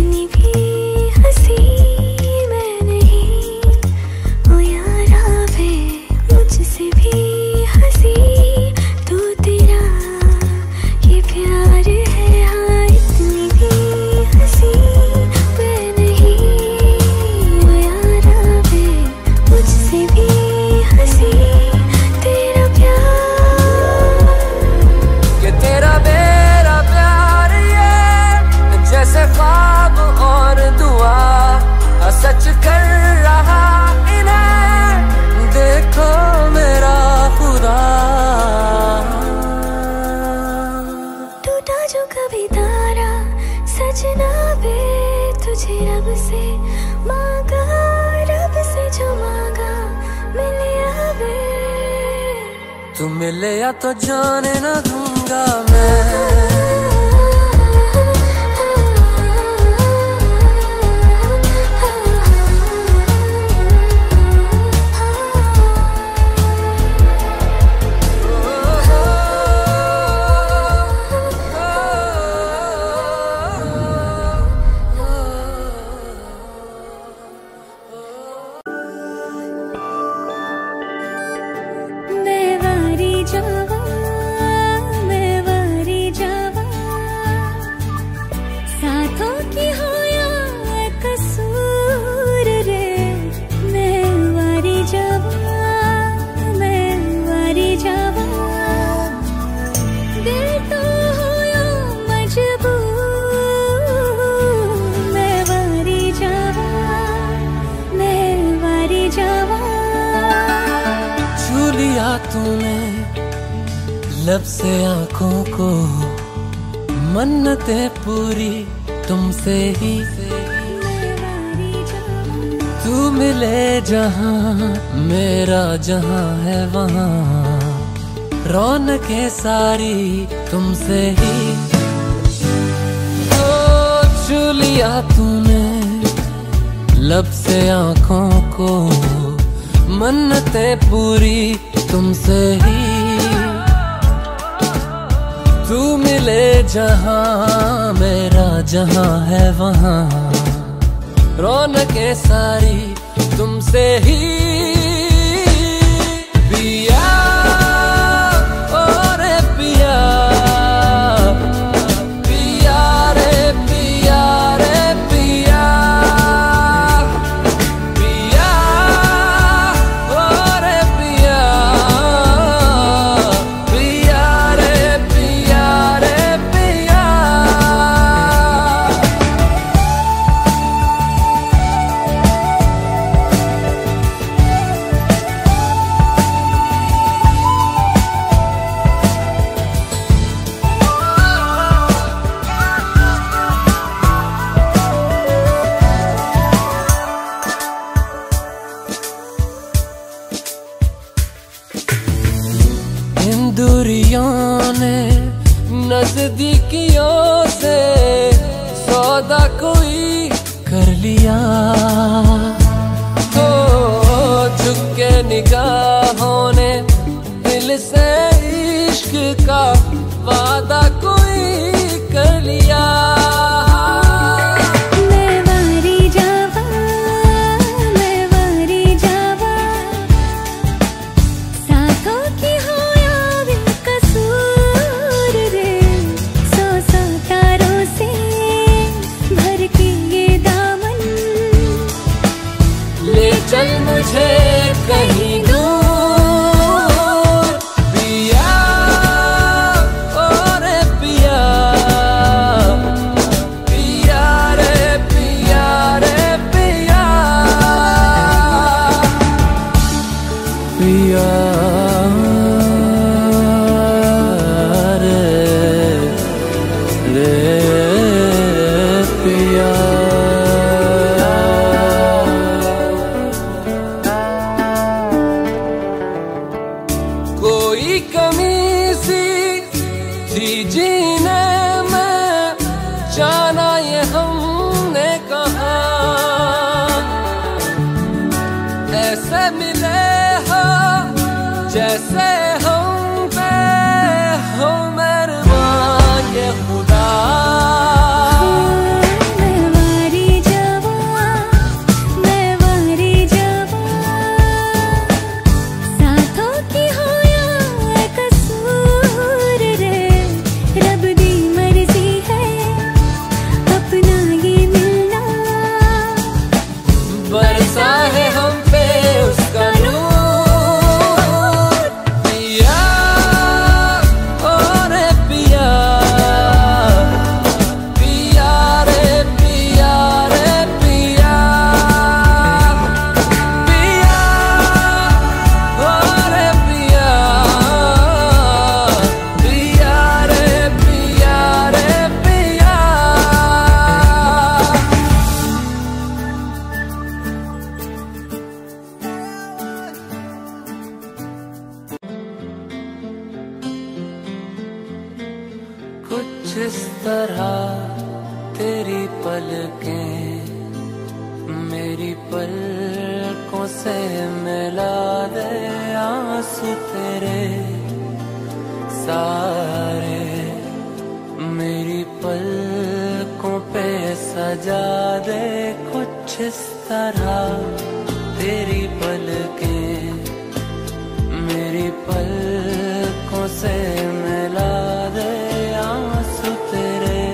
इतनी भी हंसी मैं नहीं, ओ यारा वे मुझसे भी हंसी, तू तेरा ये प्यार है। हाँ इतनी भी हंसी मैं नहीं, ओ यारा वे मुझसे भी हंसी, तेरा प्यार। कि तेरा मेरा प्यार ये जैसे ख्वाब और दुआ सच कर रहा इन्हें, देखो मेरा खुदा। टूटा जो कभी तारा सजना वे तुझे रब से मांगा, रब से जो मांगा मिले आवे। तू मिले या तो जाने ना दूंगा मैं। मैं वारी जावा साथों की हो या कसूर रे, मैं वारी जावा दिल तो हो या मजबूर, मैं वारी जावा। छू लिया तूने लब से आंखों को, मन्नतें पूरी तुमसे ही। तू मिले जहां मेरा जहां है वहां, रौनकें सारी तुमसे ही। ओ छू लिया तूने लब से आंखों को, मन्नतें पूरी तुमसे ही। तू मिले जहां मेरा जहां है वहां, रौनकें सारी तुमसे ही। पिया ओ रे पिया, पिया रे पिया रे पिया, पिया ओ रे पिया, पिया रे पिया रे पिया। इन दूरियों ने नजदीकियों से सौदा कोई कर लिया, तो झुके निगाहों ने दिल से इश्क का वादा कोई कर लिया। चल मुझे कहीं दूर पलकें मेरी पलकों से मिला दे, आंसू तेरे सारे मेरी पलकों पे सजा दे। कुछ इस तरह तेरी पलकें मेरी पलकों से मिला दे, आंसू तेरे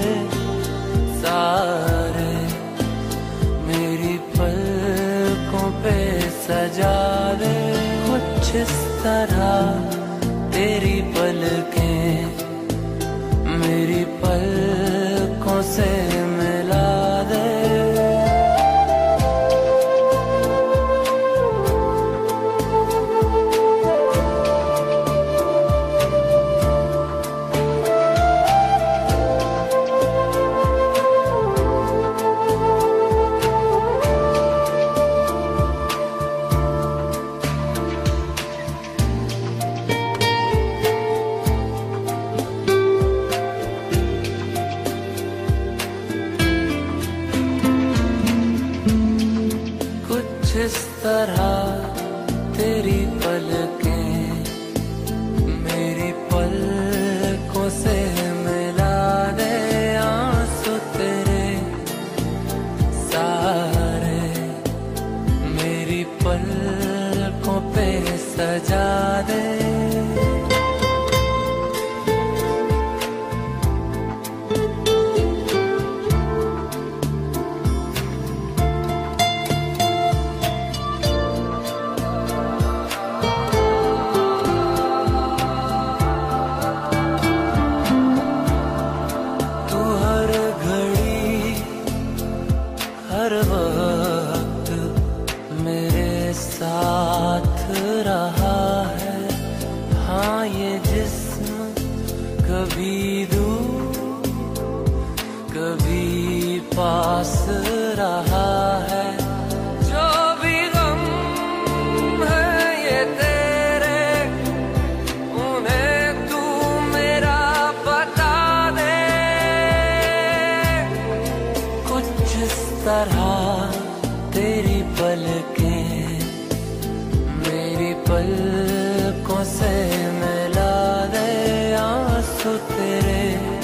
सारे मेरी पलकों पे सजा दे। कुछ इस तरह तेरी पलकें मेरी पलकों से मिला दे। इस तरह तेरी पलकें मेरी पलकों से मिला दे, आंसू तेरे सारे मेरी पलकों पे सजा दे। हर वक्त मेरे साथ रहा है, हाँ ये जिस्म कभी दूर कभी पास रहा है। जो भी गम है ये तेरे उन्हें तू मेरा बता दे। कुछ इस तरह तेरी पलकें मेरी पलकों से मिला दे, आंसू तेरे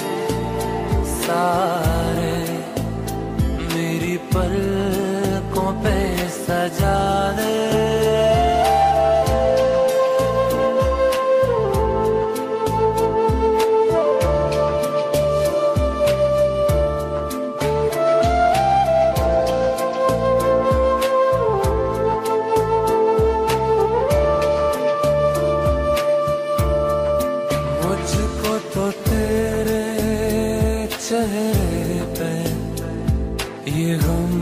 सारे मेरी पलकों पे सजा दे। मुझको तो तेरे चेहरे पे ये गम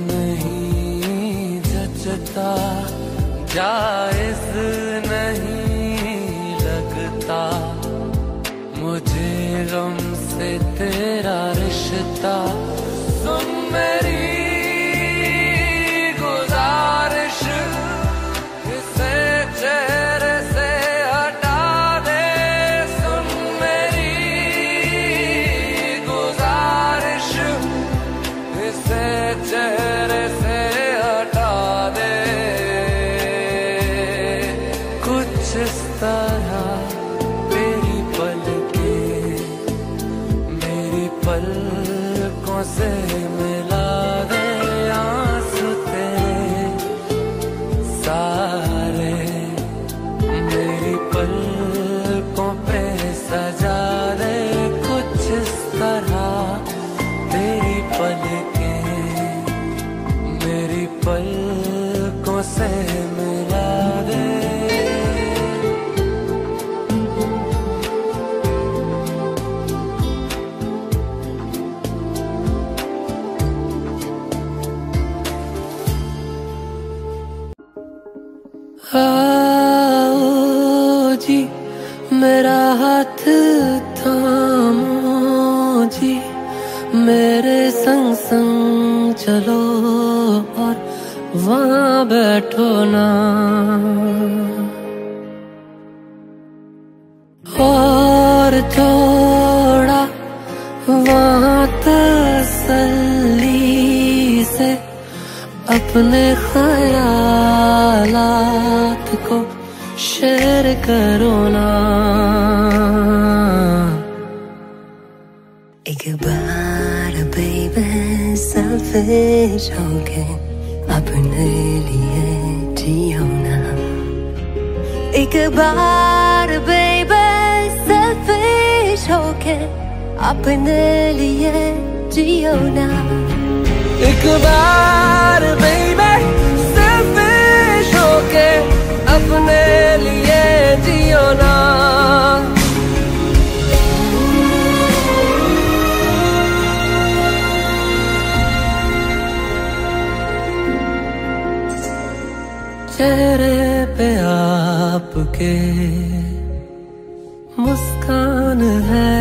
नहीं जचता, जायज नहीं लगता मुझे गम से तेरा रिश्ता। सुन मेरी गुजारिश इसे चेहरे से हटा दे। सुन मेरी गुजारिश इसे चेहरे से हटा दे। कुछ इस तरह तेरी पलकें मेरी पलकों से मिला दे, आंसू तेरे सारे मेरी पलकों पे सजा दे। कुछ इस तरह तेरी पलकें मेरी पलकों से मिला दे। आओ जी मेरा हाथ थामो जी, मेरे संग संग चलो और वहाँ बैठो ना। और थोड़ा वहाँ तसल्ली से अपने ख्यालात को शेयर करो ना। एक बार बेबी सेल्फिश होके अपने लिए जियो ना। एक बार बेबी सेल्फिश होके अपने लिए जियो ना। एक बार बेबी सेल्फिश होके अपने लिए जियो ना। चेहरे पे आपके मुस्कान है,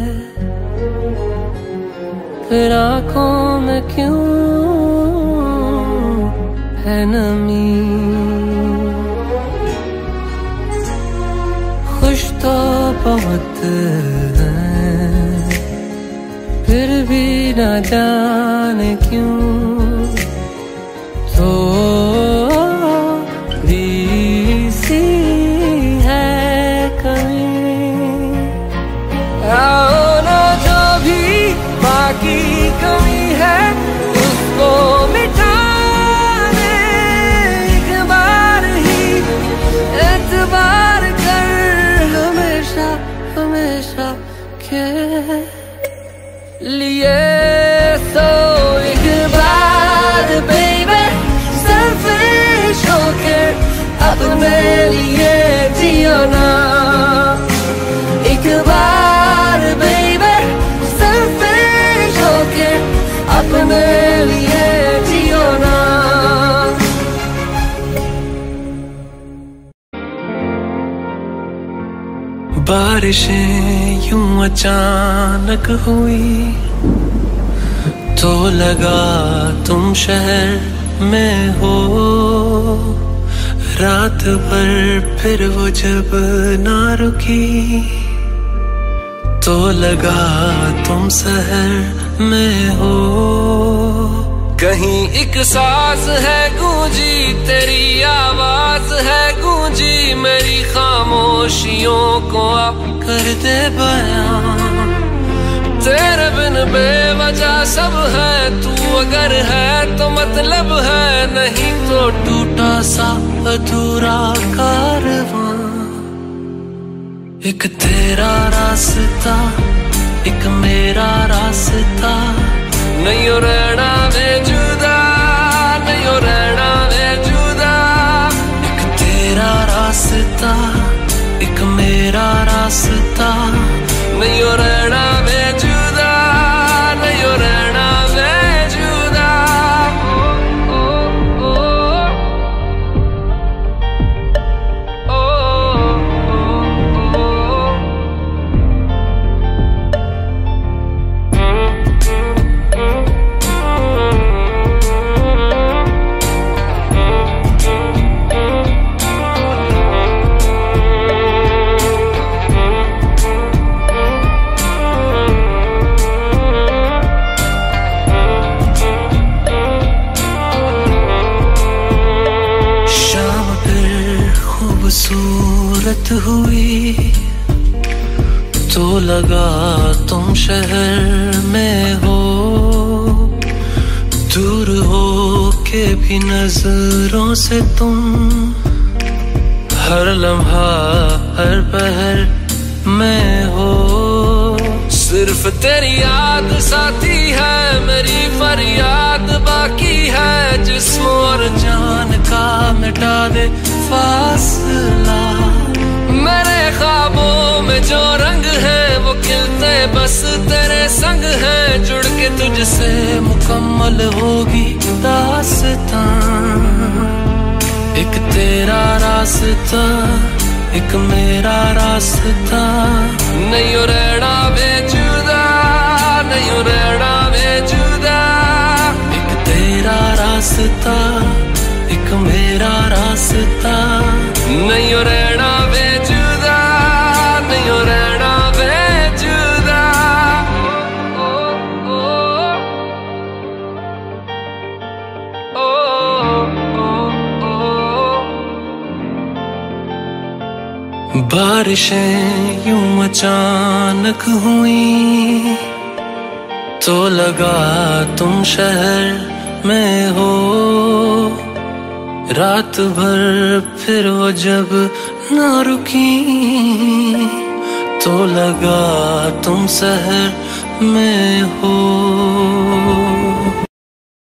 फिर आँखों में क्यों है नमी। खुश तो बहुत है, फिर भी न जाने क्यों तो की कमी है उसको मिटाने एक बार ही एतबार कर हमेशा हमेशा के लिए। तो एक बार बेबी सेल्फिश होके अपने लिए जियो ना। एक बार बेबी सेल्फिश होके अपने लिए जियो ना। बारिशें यूं अचानक हुई तो लगा तुम शहर में हो। रात भर फिर वो जब ना रुकी तो लगा तुम शहर में हो। कहीं एक सांस है गूंजी तेरी आवाज है गूंजी मेरी खामोशियों को आप कर दे बयां। तेरे बिन बेवजह सब है, तू अगर है तो मतलब है, नहीं तो टूटा सा अधूरा कारवां। एक तेरा रास्ता एक मेरा रास्ता, नहीं रहना वे जुदा नहीं रहना वे जुदा। एक तेरा रास्ता एक मेरा रास्ता, नहीं रहना वे जुदा नहीं रहना वे जुदा। ओ, ओ, ओ, ओ, खूबसूरत हुई तो लगा तुम शहर में हो। दूर हो के भी नजरों से तुम हर लम्हा हर पहर में हो। सिर्फ तेरी याद साथी है मेरी फरियाद बाकी है, जिस्म और जान का मिटा दे फासला। मेरे ख्वाबों में जो रंग है वो खिलते बस तेरे संग है, जुड़ के तुझसे मुकम्मल होगी दास्तां। एक तेरा रास्ता एक मेरा रास्ता, नहीं रहना वे जुदा नहीं रहना वे जुदा। एक तेरा रास्ता एक मेरा रास्ता, नहीं रहना वे जुदा नहीं रहना वे जुदा। ओ, ओ, ओ, बारिशें यूं अचानक हुई तो लगा तुम शहर में हो। रात भर फिर वो जब ना रुकी तो लगा तुम शहर में हो।